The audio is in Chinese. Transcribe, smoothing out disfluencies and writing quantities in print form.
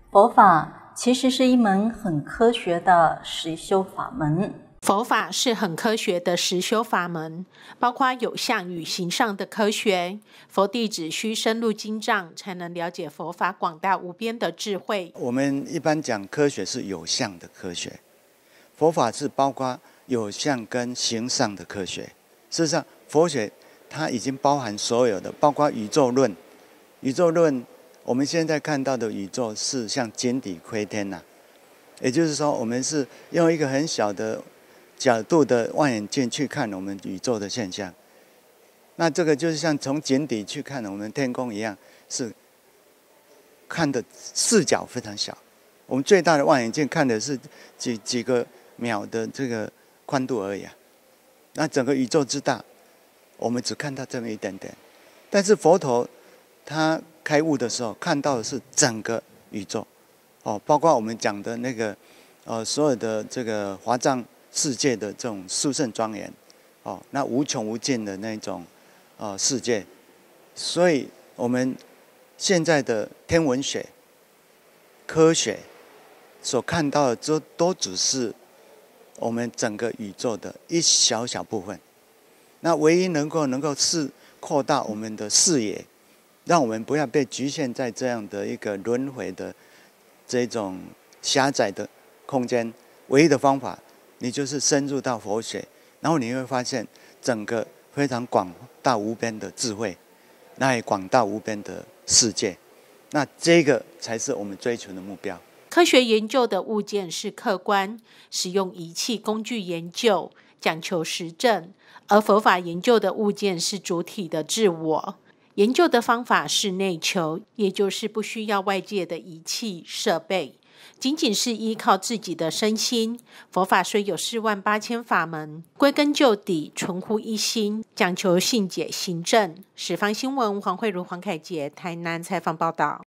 佛法其实是一门很科学的实修法门。 佛法是很科学的实修法门，包括有相与形上的科学。佛弟只需深入经藏，才能了解佛法广大无边的智慧。 我们一般讲科学是有相的科学，佛法是包括有相跟形上的科学。事实上，佛学它已经包含所有的，包括宇宙论。宇宙论，我们现在看到的宇宙是像井底窥天呐，也就是说，我们是用一个很小的角度的望远镜去看我们宇宙的现象。那这个就是像从井底去看我们天空一样，是看的视角非常小。我们最大的望远镜看的是几个秒的这个宽度而已啊。那整个宇宙之大，我们只看到这么一点点。但是佛陀他开悟的时候看到的是整个宇宙，包括我们讲的那个所有的这个华藏世界的这种殊胜庄严，那无穷无尽的那种世界。所以我们现在的天文学、科学所看到的都只是我们整个宇宙的一小小部分。那唯一能够扩大我们的视野，让我们不要被局限在这样的一个轮回的这种狭窄的空间，唯一的方法，你就是深入到佛学，然后你会发现整个非常广大无边的智慧，那也广大无边的世界。那这个才是我们追求的目标。 科学研究的物件是客观，使用仪器工具研究，讲求实证；而佛法研究的物件是主体的自我，研究的方法是内求，也就是不需要外界的仪器设备，仅仅是依靠自己的身心。佛法虽有48000法门，归根究底，纯乎一心，讲求信解行证。十方新闻黄慧茹、黄凯杰台南采访报道。